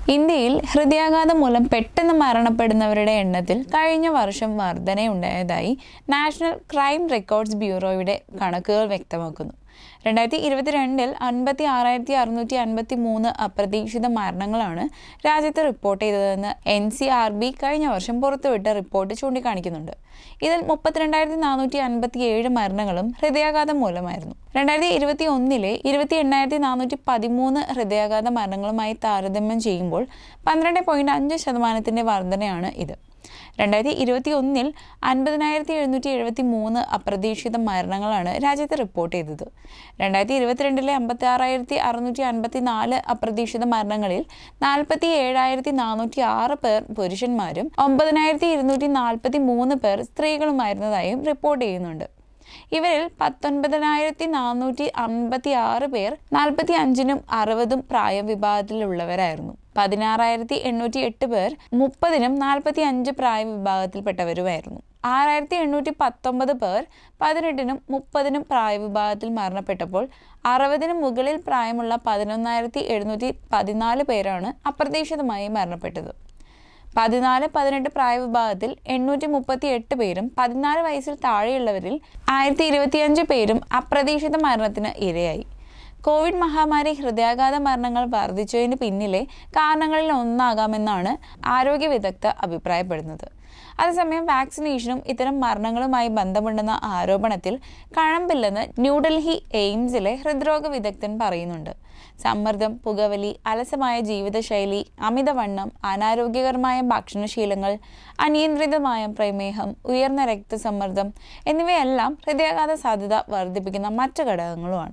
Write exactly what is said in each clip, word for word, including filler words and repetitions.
ഇന്ത്യയിൽ ഹൃദയാഘാതം മൂലം പെട്ടെന്ന് മരണപ്പെടുന്നവരുടെ എണ്ണത്തിൽ കഴിഞ്ഞ വർഷം വർധനയുണ്ടായതായി നാഷണൽ ക്രൈം റെക്കോർഡ്സ് ബ്യൂറോയുടെ കണക്കുകൾ വ്യക്തമാക്കുന്നു. രണ്ടായിരത്തി ഇരുപത്തിരണ്ടിൽ അൻപത്തി ആറായിരത്തി അറുന്നൂറ്റി അൻപത്തി മൂന്ന് അപ്രതീക്ഷിത മരണങ്ങളാണ് രാജ്യത്ത് റിപ്പോർട്ട് ചെയ്തതെന്ന് എൻ സി ആർ ബി കഴിഞ്ഞ വർഷം പുറത്തുവിട്ട റിപ്പോർട്ട് ചൂണ്ടിക്കാണിക്കുന്നുണ്ട്. ഇതിൽ മുപ്പത്തിരണ്ടായിരത്തി നാനൂറ്റി അൻപത്തി ഏഴ് മരണങ്ങളും ഹൃദയാഘാതം മൂലമായിരുന്നു. രണ്ടായിരത്തി ഇരുപത്തി ഒന്നിലെ ഇരുപത്തി എണ്ണായിരത്തി നാനൂറ്റി പതിമൂന്ന് ഹൃദയാഘാത മരണങ്ങളുമായി താരതമ്യം ചെയ്യുമ്പോൾ പന്ത്രണ്ട് പോയിന്റ് അഞ്ച് ശതമാനത്തിന്റെ വർധനയാണ് ഇത്. രണ്ടായിരത്തി ഇരുപത്തി ഒന്നിൽ അൻപതിനായിരത്തി എഴുന്നൂറ്റി എഴുപത്തി മൂന്ന് അപ്രതീക്ഷിത മരണങ്ങളാണ് രാജ്യത്ത് റിപ്പോർട്ട് ചെയ്തത്. രണ്ടായിരത്തി ഇരുപത്തിരണ്ടിലെ അമ്പത്തി ആറായിരത്തി അറുന്നൂറ്റി അൻപത്തി നാല് അപ്രതീക്ഷിത മരണങ്ങളിൽ നാൽപ്പത്തി ഏഴായിരത്തി നാനൂറ്റി ആറ് പേർ പുരുഷന്മാരും ഒമ്പതിനായിരത്തി ഇരുന്നൂറ്റി നാൽപ്പത്തി മൂന്ന് പേർ സ്ത്രീകളുമായിരുന്നതായും റിപ്പോർട്ട് ചെയ്യുന്നുണ്ട്. ഇവരിൽ പത്തൊൻപതിനായിരത്തി നാനൂറ്റി അൻപത്തി ആറ് പേർ നാൽപ്പത്തി അഞ്ചിനും അറുപതും പ്രായവിഭാഗത്തിലുള്ളവരായിരുന്നു. പതിനാറായിരത്തി എണ്ണൂറ്റി എട്ട് പേർ മുപ്പതിനും നാൽപ്പത്തി അഞ്ച് പ്രായവിഭാഗത്തിൽപ്പെട്ടവരുമായിരുന്നു. ആറായിരത്തി എണ്ണൂറ്റി പത്തൊമ്പത് പേർ പതിനെട്ടിനും മുപ്പതിനും പ്രായവിഭാഗത്തിൽ മരണപ്പെട്ടപ്പോൾ അറുപതിന് മുകളിൽ പ്രായമുള്ള പതിനൊന്നായിരത്തി എഴുന്നൂറ്റി പതിനാല് പേരാണ് അപ്രതീക്ഷിതമായി മരണപ്പെട്ടത്. പതിനാല് പതിനെട്ട് പ്രായവിഭാഗത്തിൽ എണ്ണൂറ്റി മുപ്പത്തി എട്ട് പേരും പതിനാല് വയസ്സിൽ താഴെയുള്ളവരിൽ ആയിരത്തി ഇരുപത്തിയഞ്ച് പേരും അപ്രതീക്ഷിത മരണത്തിന് ഇരയായി. കോവിഡ് മഹാമാരി ഹൃദയാഘാത മരണങ്ങൾ വർദ്ധിച്ചതിന് പിന്നിലെ കാരണങ്ങളിൽ ഒന്നാകാമെന്നാണ് ആരോഗ്യ വിദഗ്ധർ അഭിപ്രായപ്പെടുന്നത്. അതേസമയം വാക്സിനേഷനും ഇത്തരം മരണങ്ങളുമായി ബന്ധമുണ്ടെന്ന ആരോപണത്തിൽ കഴമ്പില്ലെന്ന് ന്യൂഡൽഹി എയിംസിലെ ഹൃദ്രോഗ വിദഗ്ധൻ പറയുന്നുണ്ട്. സമ്മർദ്ദം, പുകവലി, അലസമായ ജീവിതശൈലി, അമിതവണ്ണം, അനാരോഗ്യകരമായ ഭക്ഷണശീലങ്ങൾ, അനിയന്ത്രിതമായ പ്രമേഹം, ഉയർന്ന രക്തസമ്മർദ്ദം എന്നിവയെല്ലാം ഹൃദയാഘാത സാധ്യത വർദ്ധിപ്പിക്കുന്ന മറ്റു ഘടകങ്ങളുമാണ്.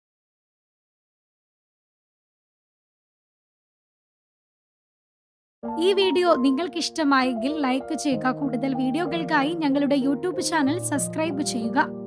ഈ വീഡിയോ നിങ്ങൾക്ക് ഇഷ്ടമായെങ്കിൽ ലൈക്ക് ചെയ്യുക. കൂടുതൽ വീഡിയോകൾക്കായി ഞങ്ങളുടെ യൂട്യൂബ് ചാനൽ സബ്സ്ക്രൈബ് ചെയ്യുക.